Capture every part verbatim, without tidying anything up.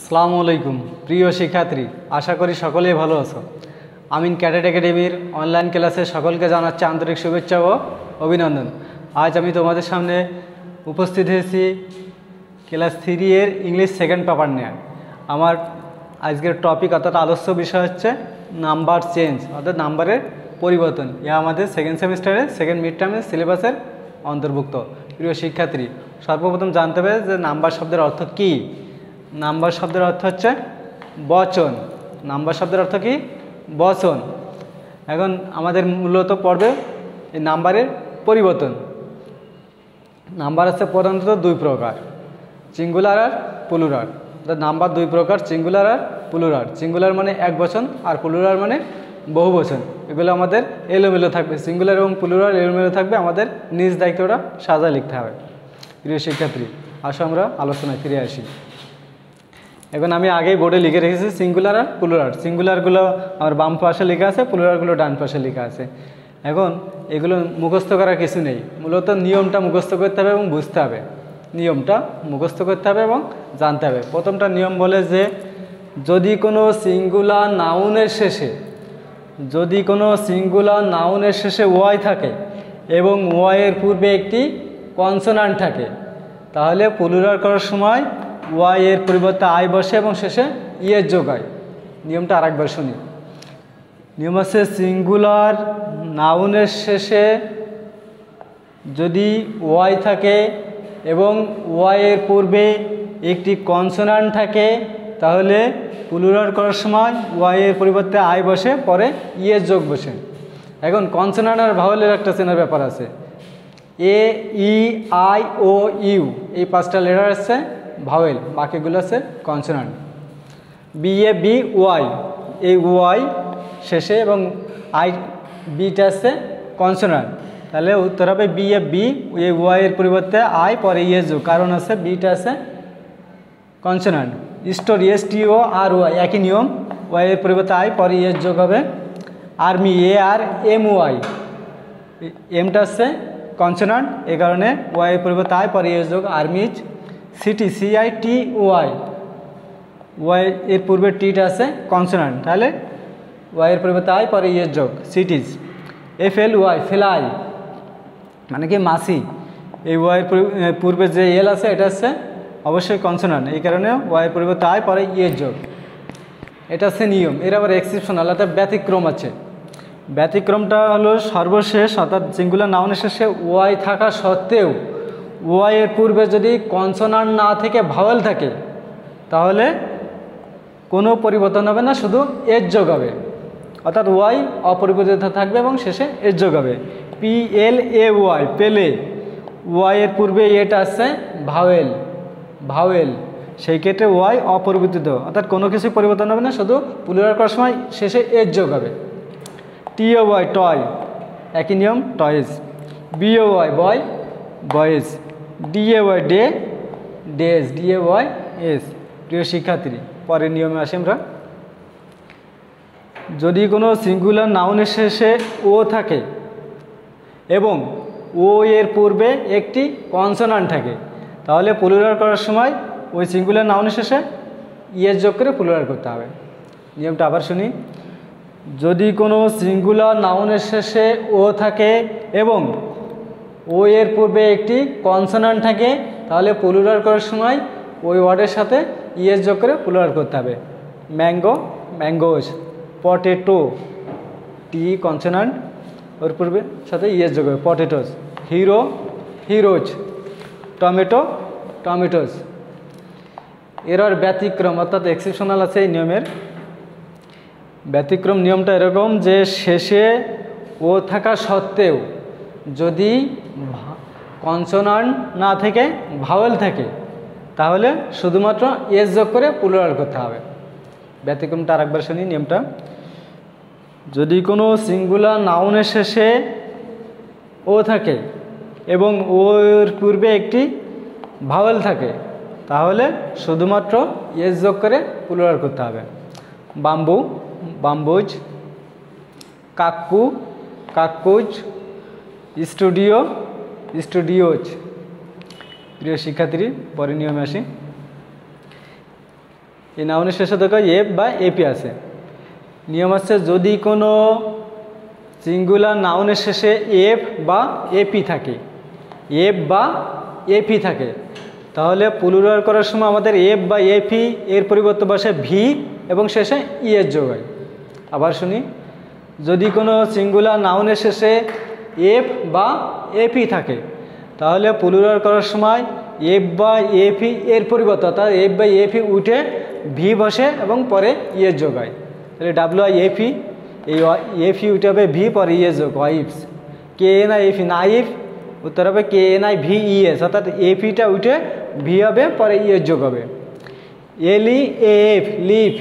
আসসালামু আলাইকুম প্রিয় শিক্ষার্থী, আশা করি সকলেই ভালো আছো। আমিন ক্যাডেট একাডেমির অনলাইন ক্লাসে সকলকে জানাচ্ছি আন্তরিক শুভেচ্ছা ও অভিনন্দন। আজ আমি তোমাদের সামনে উপস্থিত হয়েছি ক্লাস থ্রি এর ইংলিশ সেকেন্ড পেপার নিয়ে। আমার আজকের টপিক অর্থাৎ আলোচ্য বিষয় হচ্ছে নাম্বার চেঞ্জ অর্থাৎ নাম্বারের পরিবর্তন। ইহা আমাদের সেকেন্ড সেমিস্টারের সেকেন্ড মিড টার্মের সিলেবাসের অন্তর্ভুক্ত। প্রিয় শিক্ষার্থী, সর্বপ্রথম জানতে হবে যে নাম্বার শব্দের অর্থ কী। নাম্বার শব্দের অর্থ হচ্ছে বচন। নাম্বার শব্দের অর্থ কি? বচন। এখন আমাদের মূলত পড়বে এই নাম্বারের পরিবর্তন। নাম্বার আছে প্রধানত দুই প্রকার, সিঙ্গুলার আর প্লুরাল। অর্থাৎ নাম্বার দুই প্রকার, সিঙ্গুলার আর প্লুরাল। সিঙ্গুলার মানে এক বচন আর প্লুরাল মানে বহু বচন। এগুলো আমাদের এলোমেলো থাকবে। সিঙ্গুলার এবং প্লুরাল এলোমেলো থাকবে, আমাদের নিজ দায়িত্বটা সাজায় লিখতে হবে। প্রিয় শিক্ষার্থী, আসো আমরা আলোচনায় ফিরে আসি। এখন আমি আগেই বোর্ডে লিখে রেখেছি সিঙ্গুলার আর প্লুরাল। সিঙ্গুলারগুলো আমার বাম পাশে লেখা আছে, প্লুরালগুলো ডান পাশে লেখা আছে। এখন এগুলো মুখস্থ করার কিছু নেই, মূলত নিয়মটা মুখস্থ করতে হবে এবং বুঝতে হবে। নিয়মটা মুখস্থ করতে হবে এবং জানতে হবে। প্রথমটা নিয়ম বলে যে যদি কোনো সিঙ্গুলার নাউনের শেষে যদি কোনো সিঙ্গুলার নাউনের শেষে ওয়াই থাকে এবং ওয়াইয়ের পূর্বে একটি কনসোনান্ট থাকে, তাহলে প্লুরাল করার সময় ওয়াই এর পরিবর্তে আই বসে এবং শেষে ইয়ের যোগ হয়। নিয়মটা আরেকবার শুনি। নিয়ম আছে সিঙ্গুলার নাউনের শেষে যদি ওয়াই থাকে এবং ওয়াই এর পূর্বে একটি কনসোনান্ট থাকে, তাহলে প্লুরাল করার সময় ওয়াই এর পরিবর্তে আই বসে, পরে ইয়ের যোগ বসে। এখন কনসোনান্ট আর ভাওয়েলের একটা চেনার ব্যাপার আছে। এ, ই, আই, ও, ইউ এই পাঁচটা লেটার আছে ভাওয়েল, বাকিগুলো আছে consonant. B A B Y, এই ওয়াই শেষে এবং আই বিটা আছে কনসোনান্ট, তাহলে উত্তর হবে বি এ বি, এই ওয়াই এর পরিবর্তে আই, পরে ইয়ে যোগ, কারণ আছে বিটা আছে consonant. Store S T O R Y একই নিয়ম, ওয়াই এর পরিবর্তে আই, পরে ইয়ের যোগ হবে। Army A R M Y, এমটা আছে কনসোনান্ট, এই কারণে ওয়াই এর পরিবর্তে আই, পরে ইয়ের যোগ armies. City C I T Y, Y এর পূর্বে টিটা আছে কনসোনান্ট, তাহলে ওয়াই এর পরিবর্তে আই, পরে ইয়ের যোগ সিটিজ। এফ এল ওয়াই ফেলাই মানে কি মাসি, এই ওয়াইয়ের পূর্বে যে এল আছে এটা হচ্ছে অবশ্যই কনসোনান্ট, এই কারণে ওয়াইয়ের পরিবর্তে আই, পরে ইয়ের যোগ। এটা হচ্ছে নিয়ম। এর আবার এক্সেপশনাল অর্থাৎ ব্যতিক্রম আছে। ব্যতিক্রমটা হলো সর্বশেষ অর্থাৎ সিঙ্গুলার নাউনের শেষে ওয়াই থাকা সত্ত্বেও ওয়াই এর পূর্বে যদি কনসোনান্ট না থেকে ভাওয়েল থাকে, তাহলে কোনো পরিবর্তন হবে না, শুধু এর যোগ হবে। অর্থাৎ ওয়াই অপরিবর্তিত থাকবে এবং শেষে এর যোগ হবে। পি এল এ ওয়াই পেলে, ওয়াই এর পূর্বে এটা আছে ভাওয়েল ভাওয়েল সেই ক্ষেত্রে ওয়াই অপরিবর্তিত, অর্থাৎ কোনো কিছু পরিবর্তন হবে না, শুধু প্লুরাল করার সময় শেষে এর যোগ হবে। টি ও ওয়াই টয় একই নিয়ম toys. B O Y boy boys. D A Y day days, D A Y S. প্রিয় শিক্ষার্থী, পরের নিয়মে আসি আমরা। যদি কোনো সিঙ্গুলার নাউনের শেষে ও থাকে এবং ও এর পূর্বে একটি কনসোনান্ট থাকে, তাহলে প্লুরাল করার সময় ওই সিঙ্গুলার নাউনের শেষে ইয়ের যোগ করে প্লুরাল করতে হবে। নিয়মটা আবার শুনি। যদি কোনো সিঙ্গুলার নাউনের শেষে ও থাকে এবং ও এর পূর্বে একটি কনসোনান্ট থাকে, তাহলে প্লুরাল করার সময় ওই ওয়ার্ডের সাথে ইয়ের যোগ করে প্লুরাল করতে হবে। Mango mangoes. Potato T consonant, ওর পূর্বে সাথে ইয়ের যোগ হবে potatoes. Hero heroes. Tomato tomatoes. এর আর ব্যতিক্রম অর্থাৎ এক্সেপশনাল আছে এই নিয়মের। ব্যতিক্রম নিয়মটা এরকম যে শেষে ও থাকা সত্ত্বেও যদি কনসোনান্ট না থেকে ভাওয়েল থাকে, তাহলে শুধুমাত্র এস যোগ করে প্লুরাল করতে হবে। ব্যতিক্রমটা আরেকবার শুনি নিয়মটা। যদি কোনো সিঙ্গুলার নাউনের শেষে ও থাকে এবং ওর পূর্বে একটি ভাওয়েল থাকে, তাহলে শুধুমাত্র এস যোগ করে প্লুরাল করতে হবে। Bamboo bamboos. Cuckoo cuckoos. Studio studios. প্রিয় শিক্ষার্থী, পরে নিয়মে আসি। এই নাউনের শেষে দেখো এফ বা এপি আছে। নিয়ম হচ্ছে যদি কোনো সিঙ্গুলার নাউনের শেষে এফ বা এপি থাকে, এফ বা এপি থাকে, তাহলে প্লুরাল করার সময় আমাদের এফ বা এপি এর পরিবর্তে বসে ভি এবং শেষে ইএস যোগ হয়। আবার শুনি, যদি কোনো সিঙ্গুলার নাউনের শেষে এফ বা এপি থাকে তাহলে প্লুরাল করার সময় এফ বা এপি এর পরিবর্তে অর্থাৎ এফ বা এপি উঠে ভি বসে এবং পরে ইএস যোগ হয়। তাহলে ডাব্লিউ আই এপি, এই এফি উঠে হবে ভি পরে ইএস যোগ ওয়াইফস। কে এন আই এফি নাইফ, উত্তর হবে K N I V ES, অর্থাৎ এপিটা উঠে ভি হবে পরে ইএস যোগ হবে। এলি এফ লিফ,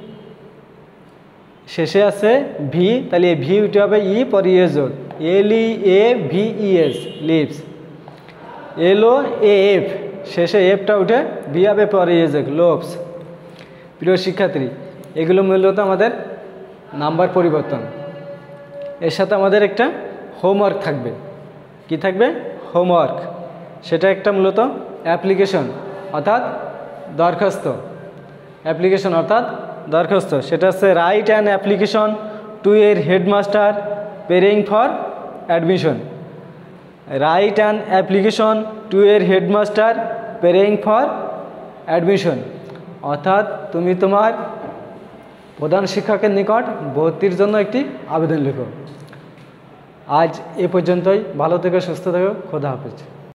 শেষে আছে ভি, তাহলে ভি উঠে হবে ই পরে ইএস যোগ, এলি এ ভি ইএস লিভস। এলো এ এফ, শেষে এফটা উঠে ভি হবে পরে ইএস যোগ লোভস। প্রিয় শিক্ষার্থী, এগুলো মূলত আমাদের নাম্বার পরিবর্তন। এর সাথে আমাদের একটা হোমওয়ার্ক থাকবে। কি থাকবে? হোমওয়ার্ক। সেটা একটা মূলত অ্যাপ্লিকেশন অর্থাৎ দরখাস্ত, অ্যাপ্লিকেশন অর্থাৎ দরখাস্ত। সেটা হচ্ছে রাইট অ্যান অ্যাপ্লিকেশন টু এর headmaster praying for admission. Write an application to এর হেডমাস্টার পেরিং ফর অ্যাডমিশন, অর্থাৎ তুমি তোমার প্রধান শিক্ষকের নিকট ভর্তির জন্য একটি আবেদন লেখো। আজ এ পর্যন্তই। ভালো থেকো, সুস্থ থেকো, খোদা হাফেজ।